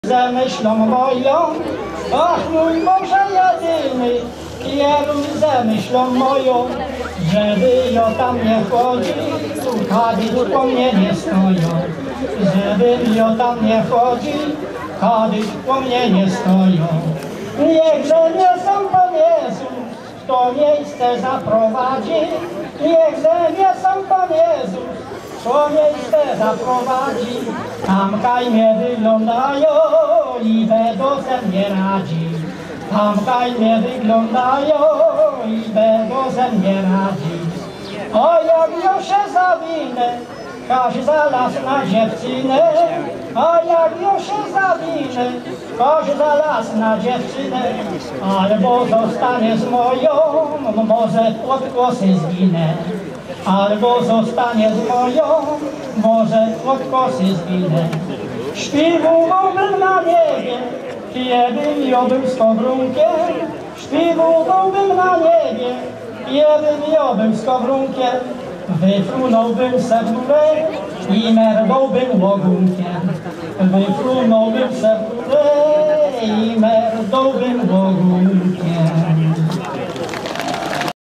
Zamyślą moją, ach mój Boże jedyny, kieruj zamyślą moją, żeby jo tam nie chodzi, kiedyś po mnie nie stoją. Żeby jo tam nie chodzi, kiedyś po mnie nie stoją. Niechże mnie sam Pan Jezus w to miejsce zaprowadzi, niechże mnie sam Pan Jezus to miejsce zaprowadzi, tam kaj mnie wyglądają i będą ze mnie radzi. Tam kaj mnie wyglądają i będą ze mnie radzi. O jak ja się zawinę, każ zalas na dziewczynę. O jak ja się zawinę, każ zalas na dziewczynę. Albo zostanie z moją, może od kosy zginę. Albo zostanie z moją, może od kosy zginę. Śpiewałbym na niebie, kiedym ja był z kowrunkiem. Śpiewałbym na niebie, kiedym ja był z kowrunkiem. Wyfrunąłbym se w górę i merdąłbym łogunkiem. Wyfrunąłbym se w górę i merdąłbym łogunkiem.